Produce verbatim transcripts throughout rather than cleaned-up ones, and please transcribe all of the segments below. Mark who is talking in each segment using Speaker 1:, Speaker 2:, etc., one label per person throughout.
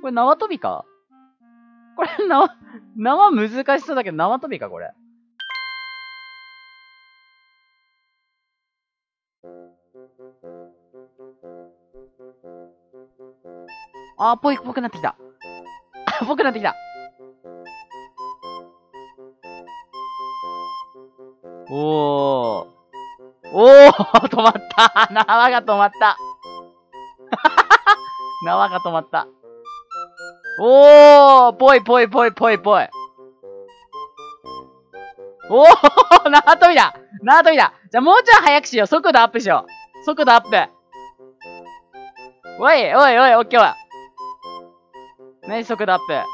Speaker 1: これ縄跳びか？これ縄、縄難しそうだけど縄跳びかこれ。あー、ぽい、ぽくなってきた。ぽくなってきた。おー。おー止まった縄が止まった縄が止まった。おーぽいぽいぽいぽいぽい。おー縄跳びだ縄跳びだ。じゃあもうちょい早くしよう。速度アップしよう。速度アップ。おいおいおい、オッケーわ。何速度アップ。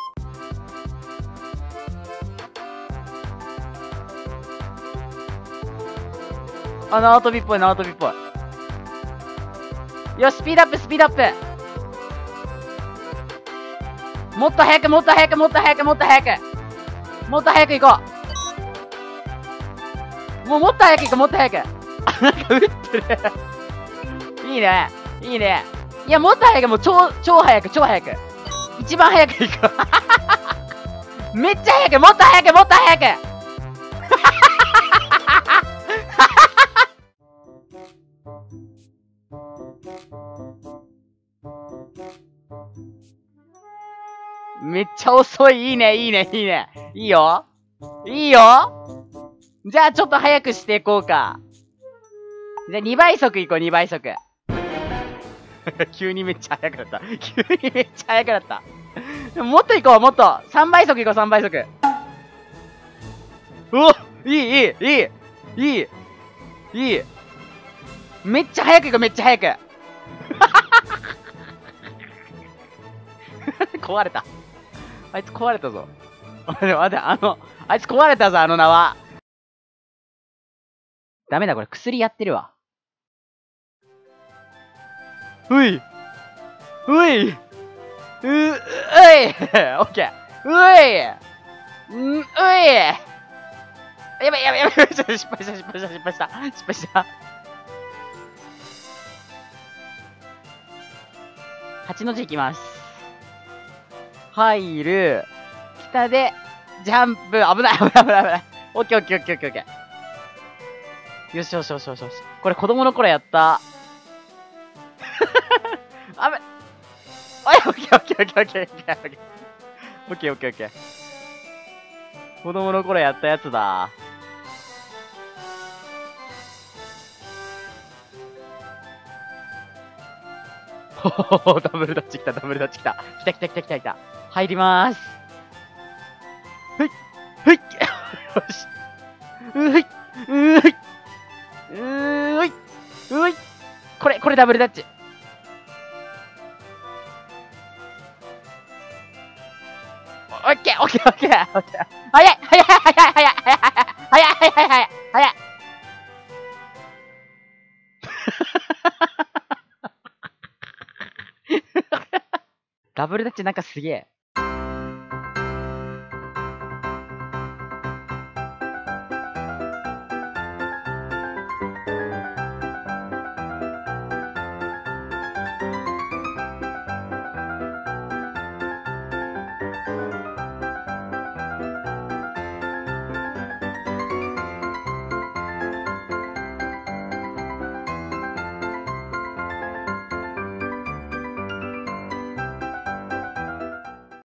Speaker 1: あ、縄跳びっぽい、縄跳びっぽい。よし、スピードアップ、スピードアップ。もっと早く、もっと早く、もっと早く、もっと早く。もっと早く行こう。もうもっと早く行こう、もっと早く。なんか打ってる。いいね。いいね。いや、もっと早く、もう超、超早く、超早く。一番早く行こう。めっちゃ早く、もっと早く、もっと早く。めっちゃ遅い。いいね、いいね、いいね。いいよ。いいよ。じゃあちょっと早くしていこうか。じゃあにばい速いこう、にばい速。急にめっちゃ速くなった。急にめっちゃ速くなった。もっといこう、もっと。さんばい速いこう、さんばい速。おいい、いい、いい、いい、いい。めっちゃ速くいこう、めっちゃ速く。壊れた。あいつ壊れたぞ。待って待って、あの、あいつ壊れたぞ、あの縄。ダメだ、これ薬やってるわ。うい。うい。う、うい。オッケー。うい。ん、うい。やばいやばいやばい。失敗した、失敗した、失敗した、失敗した。失敗した。はちの字いきます。入る。下で、ジャンプ。危ない、危ない、危ない、危ない。オッケー、オッケー、オッケー、オッケー、オッケー。よしよしよしよしよし。これ子供の頃やった。あべ。おい、オッケー、オッケー、オッケー、オッケー、オッケー、オッケー。オッケー、オッケー、オッケー。子供の頃やったやつだ。ほほほ、ダブルダッチ来た、ダブルダッチ来た。来た来た来た来た来た。入りまーす。ふい、ふい、よし。うい、うい、うい、うい。これ、これダブルダッチ。オッケー、オッケー、オッケー、オッケー。早い、早い、早い、早い、早い、早い、早い、早い、早い、早い、早い。ダブルダッチなんかすげえ。